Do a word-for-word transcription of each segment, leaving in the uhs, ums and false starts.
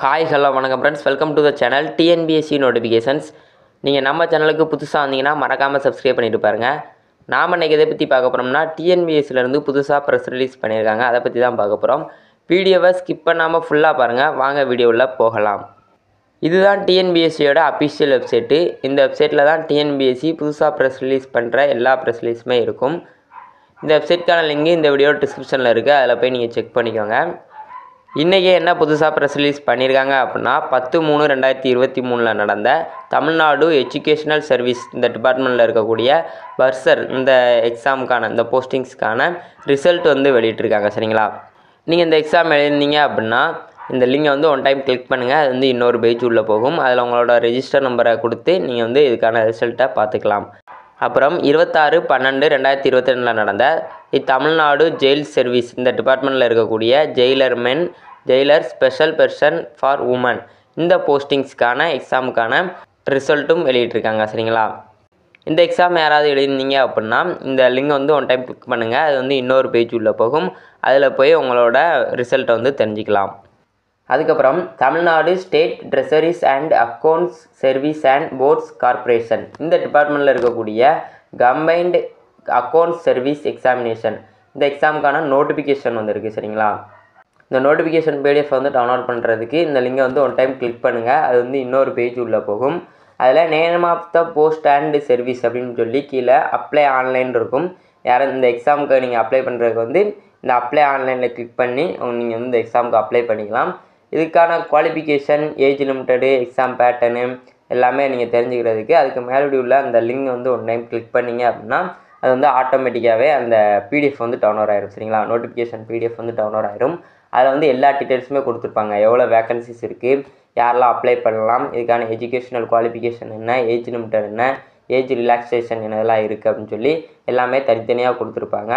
Hi hello வணக்கம் friends, welcome to the channel TNPSC notifications. நீங்கள் நம்ம சேனலுக்கு புதுசாக வந்தீங்கன்னா மறக்காமல் சப்ஸ்கிரைப் பண்ணிட்டு பாருங்கள். நாம் இன்றைக்கி எதை பற்றி பார்க்க போகிறோம்னா, டிஎன்பிஎஸ்சிலேருந்து புதுசாக ப்ரெஸ் ரிலீஸ் பண்ணியிருக்காங்க. அதை பற்றி தான் பார்க்க போகிறோம். வீடியோவை ஸ்கிப் பண்ணாமல் ஃபுல்லாக பாருங்கள். வாங்க வீடியோவில் போகலாம். இதுதான் டிஎன்பிஎஸ்சியோட அஃபிஷியல் வெப்சைட்டு. இந்த வெப்சைட்டில் தான் டிஎன்பிஎஸ்சி புதுசாக ப்ரெஸ் ரிலீஸ் பண்ணுற எல்லா ப்ரெஸ் ரிலீஸுமே இருக்கும். இந்த வெப்சைட்கான லிங்க் இந்த வீடியோ டிஸ்கிரிப்ஷனில் இருக்குது. அதில் போய் நீங்கள் செக் பண்ணிக்கோங்க. இன்றைக்கி என்ன புதுசாக ப்ரெஸ் ரிலீஸ் பண்ணியிருக்காங்க அப்படின்னா, பத்து மூணு ரெண்டாயிரத்தி இருபத்தி மூணில் நடந்த தமிழ்நாடு எஜுகேஷ்னல் சர்வீஸ் இந்த டிபார்ட்மெண்ட்டில் இருக்கக்கூடிய பர்சர் இந்த எக்ஸாமுக்கான இந்த போஸ்டிங்ஸ்க்கான ரிசல்ட் வந்து வெளியிட்டிருக்காங்க. சரிங்களா? நீங்கள் இந்த எக்ஸாம் எழுதினீங்க அப்படின்னா இந்த லிங்கை வந்து ஒன் டைம் கிளிக் பண்ணுங்கள். அது வந்து இன்னொரு பேஜ் உள்ளே போகும். அதில் உங்களோட ரெஜிஸ்டர் நம்பரை கொடுத்து நீங்கள் வந்து இதுக்கான ரிசல்ட்டை பார்த்துக்கலாம். அப்புறம் இருபத்தாறு பன்னெண்டு ரெண்டாயிரத்தி இருபத்தி ரெண்டில் நடந்த தமிழ்நாடு ஜெயில் சர்வீஸ் இந்த டிபார்ட்மெண்ட்டில் இருக்கக்கூடிய jailer men jailer special person for woman இந்த போஸ்டிங்ஸ்க்கான எக்ஸாமுக்கான ரிசல்ட்டும் வெளியிட்டிருக்காங்க. சரிங்களா? இந்த எக்ஸாம் யாராவது எழுதினீங்க அப்படின்னா இந்த லிங்கை வந்து ஒன் டைம் கிளிக் பண்ணுங்கள். அது வந்து இன்னொரு பேஜ் உள்ளே போகும். அதில் போய் உங்களோட ரிசல்ட்டை வந்து தெரிஞ்சுக்கலாம். அதுக்கப்புறம் Tamil Nadu state treasuries and accounts service and ports corporation இந்த டிபார்ட்மெண்ட்டில் இருக்கக்கூடிய கம்பைன்டு அக்கௌண்ட்ஸ் சர்வீஸ் எக்ஸாமினேஷன் இந்த எக்ஸாமுக்கான நோட்டிஃபிகேஷன் வந்துருக்கு. சரிங்களா? இந்த நோட்டிஃபிகேஷன் பிடிஎஃப் வந்து டவுன்லோட் பண்ணுறதுக்கு இந்த லிங்கை வந்து ஒன் டைம் கிளிக் பண்ணுங்கள். அது வந்து இன்னொரு பேஜ் உள்ளே போகும். அதில் name of the post and service அப்படின்னு சொல்லி கீழே அப்ளை ஆன்லைன் இருக்கும். யாரும் இந்த எக்ஸாமுக்கு நீங்கள் அப்ளை பண்ணுறதுக்கு வந்து இந்த அப்ளை ஆன்லைனில் கிளிக் பண்ணி நீங்கள் வந்து இந்த எக்ஸாமுக்கு அப்ளை பண்ணிக்கலாம். இதுக்கான qualification, age limited, exam pattern எல்லாமே நீங்கள் தெரிஞ்சுக்கிறதுக்கு அதுக்கு மேலடி உள்ள அந்த லிங்க் வந்து ஒன் டைம் கிளிக் பண்ணிங்க அப்படின்னா அது வந்து ஆட்டோமேட்டிக்காகவே அந்த பிடிஎஃப் வந்து டவுன்லோட் ஆயிரும். சரிங்களா? நோட்டிஃபிகேஷன் பிடிஎஃப் வந்து டவுன்லோட் ஆயிரும். அதில் வந்து எல்லா டீட்டெயில்ஸுமே கொடுத்துருப்பாங்க. எவ்வளோ வேகன்சிஸ் இருக்குது, யாரெல்லாம் அப்ளை பண்ணலாம், இதுக்கான எஜுகேஷனல் குவாலிஃபிகேஷன் என்ன, ஏஜ் லிமிட்டட் என்ன, ஏஜ் ரிலாக்ஸேஷன் என்னதெல்லாம் இருக்குது அப்படின்னு சொல்லி எல்லாமே தனித்தனியாக கொடுத்துருப்பாங்க.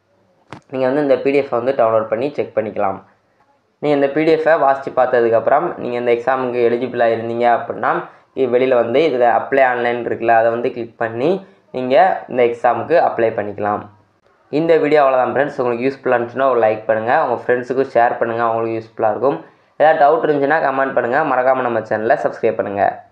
நீங்கள் வந்து இந்த பிடிஎஃப் வந்து டவுன்லோட் பண்ணி செக் பண்ணிக்கலாம். நீங்கள் இந்த பிடிஎஃபை வாசித்து பார்த்ததுக்கப்புறம் நீங்கள் இந்த எக்ஸாமுக்கு எலிஜிபிளாக இருந்தீங்க அப்படின்னா வெளியில் வந்து இதில் அப்ளை ஆன்லைன் இருக்குல்ல, அதை வந்து கிளிக் பண்ணி நீங்கள் இந்த எக்ஸாமுக்கு அப்ளை பண்ணிக்கலாம். இந்த வீடியோ அவ்வளோதான் ஃப்ரெண்ட்ஸ். உங்களுக்கு யூஸ்ஃபுல்லாக இருந்துச்சுன்னா ஒரு லைக் பண்ணுங்கள். உங்கள் ஃப்ரெண்ட்ஸுக்கும் ஷேர் பண்ணுங்கள். அவங்களுக்கு யூஸ்ஃபுல்லாக இருக்கும். ஏதாவது டவுட் இருந்துச்சுன்னா கமெண்ட் பண்ணுங்கள். மறக்காமல் நம்ம சேனலை சப்ஸ்கிரைப் பண்ணுங்கள்.